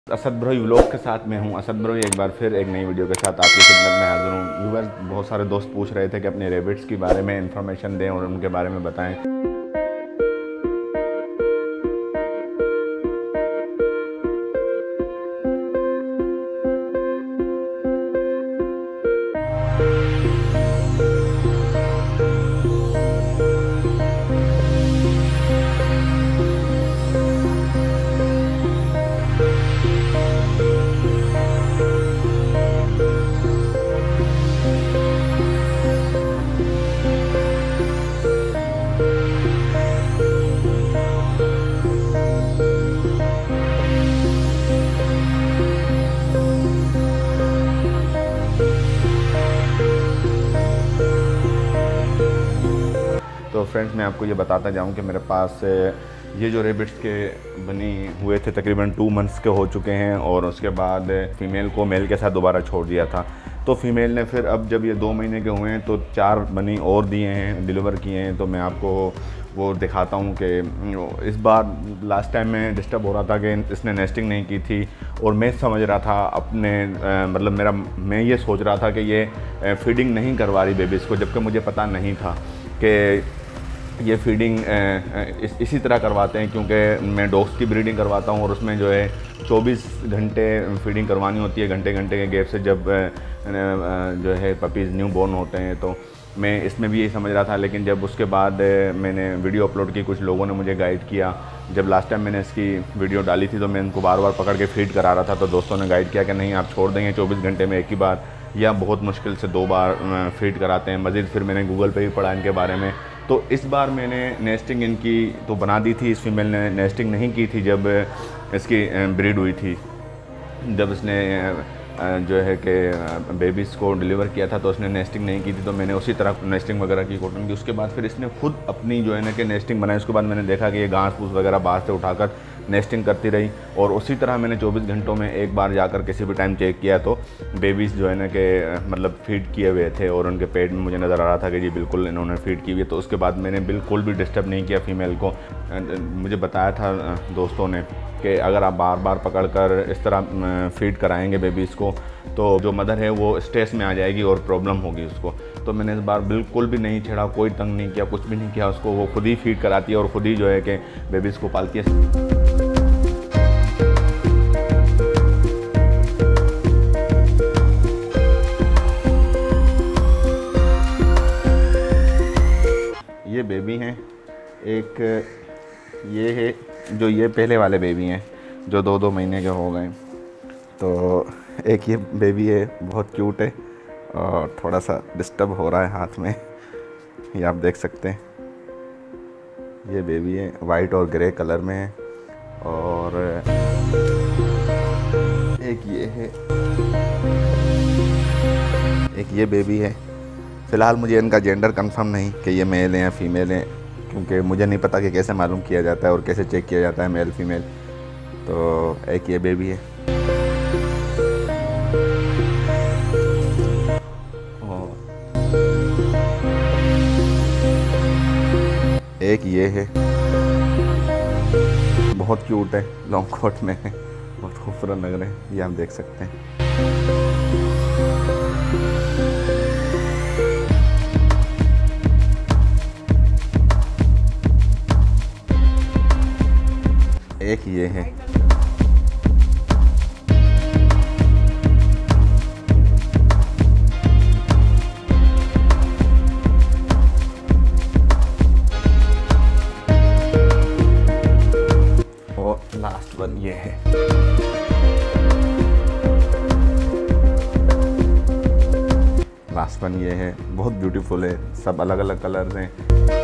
Asad Brohi vlog के साथ मैं हूं। असद ब्रोई एक बार फिर एक नई वीडियो के साथ आपकी खिदमत में हाजिर हूं। व्यूअर्स, बहुत सारे दोस्त पूछ रहे थे कि अपने रैबिट्स के बारे में इंफॉर्मेशन दें और उनके बारे में बताएं। तो फ्रेंड्स, मैं आपको ये बताता जाऊं कि मेरे पास ये जो रेबिट्स के बनी हुए थे तकरीबन 2 मंथ्स के हो चुके हैं और उसके बाद फ़ीमेल को मेल के साथ दोबारा छोड़ दिया था। तो फ़ीमेल ने फिर अब जब ये 2 महीने के हुए हैं तो 4 बनी और दिए हैं, डिलीवर किए हैं। तो मैं आपको वो दिखाता हूँ कि इस बार लास्ट टाइम में डिस्टर्ब हो रहा था कि इसने नेस्टिंग नहीं की थी और मैं समझ रहा था अपने मैं ये सोच रहा था कि ये फीडिंग नहीं करवा रही बेबीज़ को, जबकि मुझे पता नहीं था कि ये फीडिंग इसी तरह करवाते हैं, क्योंकि मैं डॉग्स की ब्रीडिंग करवाता हूँ और उसमें जो है 24 घंटे फीडिंग करवानी होती है, घंटे घंटे के गैप से, जब जो है पपीज़ न्यू बॉर्न होते हैं। तो मैं इसमें भी यही समझ रहा था, लेकिन जब उसके बाद मैंने वीडियो अपलोड की, कुछ लोगों ने मुझे गाइड किया। जब लास्ट टाइम मैंने इसकी वीडियो डाली थी तो मैं इनको बार बार पकड़ के फीड करा रहा था, तो दोस्तों ने गाइड किया कि नहीं, आप छोड़ देंगे 24 घंटे में एक ही बार या बहुत मुश्किल से 2 बार फीड कराते हैं। मज़ीद फिर मैंने गूगल पे भी पढ़ा इनके बारे में। तो इस बार मैंने नेस्टिंग इनकी तो बना दी थी, इस फीमेल ने नेस्टिंग नहीं की थी जब इसकी ब्रीड हुई थी। जब इसने जो है कि बेबीज़ को डिलीवर किया था तो उसने नेस्टिंग नहीं की थी, तो मैंने उसी तरह नेस्टिंग वगैरह की, कॉटन की। उसके बाद फिर इसने खुद अपनी जो है ना कि नेस्टिंग बनाई। उसके बाद मैंने देखा कि ये घास फूस वगैरह बाहर से उठाकर नेस्टिंग करती रही और उसी तरह मैंने 24 घंटों में एक बार जाकर किसी भी टाइम चेक किया तो बेबीज़ जो है ना कि फीड किए हुए थे और उनके पेट में मुझे नज़र आ रहा था कि जी बिल्कुल इन्होंने फीड की हुई है। तो उसके बाद मैंने बिल्कुल भी डिस्टर्ब नहीं किया फ़ीमेल को। मुझे बताया था दोस्तों ने कि अगर आप बार बार पकड़कर इस तरह फीड कराएंगे बेबीज़ को तो जो मदर है वो स्ट्रेस में आ जाएगी और प्रॉब्लम होगी उसको। तो मैंने इस बार बिल्कुल भी नहीं छेड़ा, कोई तंग नहीं किया, कुछ भी नहीं किया उसको। वो खुद ही फीड कराती है और ख़ुद ही जो है कि बेबीज़ को पालती है। ये बेबी हैं, एक ये है जो ये पहले वाले बेबी हैं जो 2-2 महीने के हो गए। तो एक ये बेबी है, बहुत क्यूट है और थोड़ा सा डिस्टर्ब हो रहा है हाथ में, ये आप देख सकते हैं। ये बेबी है, वाइट और ग्रे कलर में है। और एक ये है, एक ये बेबी है। फ़िलहाल मुझे इनका जेंडर कंफर्म नहीं कि ये मेल हैं या फीमेल हैं, क्योंकि मुझे नहीं पता कि कैसे मालूम किया जाता है और कैसे चेक किया जाता है मेल फीमेल। तो एक ये बेबी है और एक ये है, बहुत क्यूट है, लॉन्ग कोट में है, बहुत खूबसूरत लग रहे हैं, ये आप देख सकते हैं। एक ये है, और लास्ट वन ये है। लास्ट वन ये है, बहुत ब्यूटीफुल है, सब अलग अलग कलर्स हैं।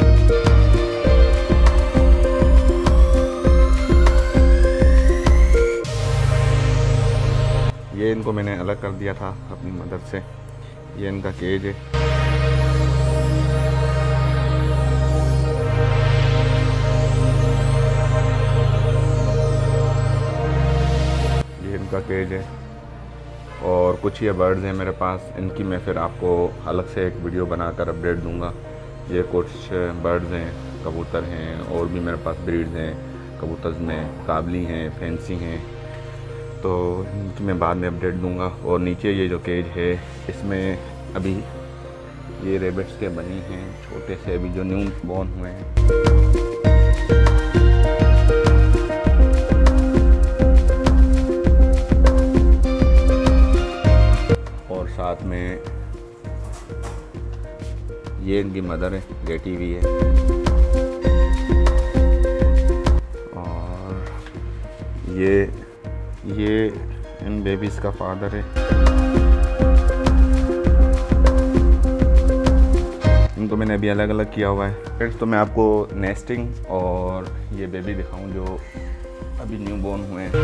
ये इनको मैंने अलग कर दिया था अपनी मदद से। ये इनका केज है। ये इनका केज है और कुछ ये बर्ड्स हैं मेरे पास, इनकी मैं फिर आपको अलग से एक वीडियो बनाकर अपडेट दूंगा। ये कुछ बर्ड्स हैं, कबूतर हैं और भी मेरे पास ब्रीड्स हैं। कबूतर में काबली हैं, फैंसी हैं तो इनकी मैं बाद में अपडेट दूंगा। और नीचे ये जो केज है इसमें अभी ये रेबिट्स के बनी हैं, छोटे से अभी जो न्यू बॉर्न हुए हैं। और साथ में ये इनकी मदर है, लेटी हुई है। और ये इन बेबीज़ का फादर है। इनको मैंने अभी अलग अलग किया हुआ है। फ्रेंड्स, तो मैं आपको नेस्टिंग और ये बेबी दिखाऊं जो अभी न्यू बॉर्न हुए हैं।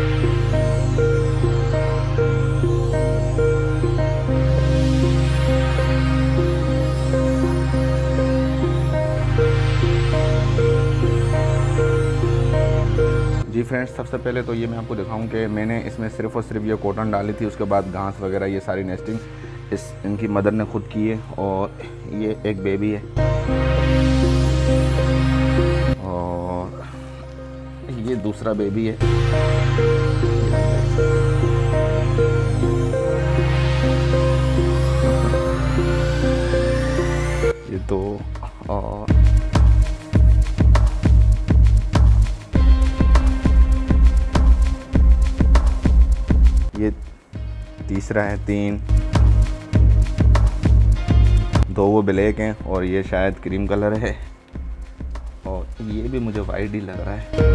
जी फ्रेंड्स, सबसे पहले तो ये मैं आपको दिखाऊं कि मैंने इसमें सिर्फ़ और सिर्फ ये कॉटन डाली थी, उसके बाद घास वगैरह ये सारी नेस्टिंग इनकी मदर ने खुद की है। और ये एक बेबी है और ये दूसरा बेबी है। ये तो और ये तीसरा है। 3 2 वो ब्लैक हैं और ये शायद क्रीम कलर है और ये भी मुझे वाइट ही लग रहा है।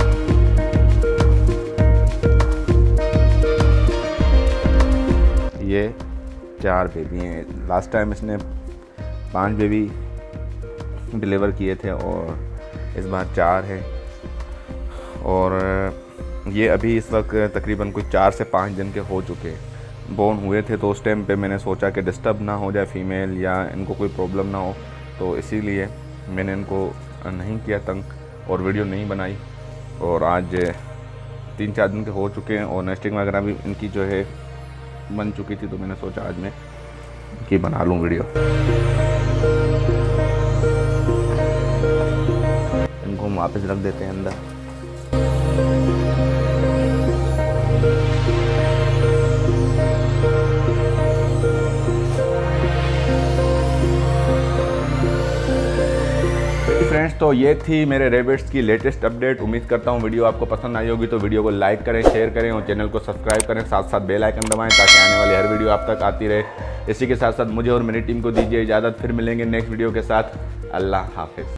ये 4 बेबी हैं। लास्ट टाइम इसने 5 बेबी डिलीवर किए थे और इस बार 4 है। और ये अभी इस वक्त तकरीबन कुछ 4 से 5 दिन के हो चुके हैं। बॉर्न हुए थे तो उस टाइम पे मैंने सोचा कि डिस्टर्ब ना हो जाए फीमेल या इनको कोई प्रॉब्लम ना हो, तो इसीलिए मैंने इनको नहीं किया तंग और वीडियो नहीं बनाई। और आज 3-4 दिन के हो चुके हैं और नेस्टिंग वगैरह भी इनकी जो है बन चुकी थी, तो मैंने सोचा आज मैं इनकी बना लूँ वीडियो। इनको हम वापस रख देते हैं अंदर। फ्रेंड्स, तो ये थी मेरे रेबिट्स की लेटेस्ट अपडेट। उम्मीद करता हूँ वीडियो आपको पसंद आई होगी, तो वीडियो को लाइक करें, शेयर करें और चैनल को सब्सक्राइब करें। साथ साथ बेल आइकन दबाएं ताकि आने वाली हर वीडियो आप तक आती रहे। इसी के साथ साथ मुझे और मेरी टीम को दीजिए इजाज़त। फिर मिलेंगे नेक्स्ट वीडियो के साथ। अल्लाह हाफिज़।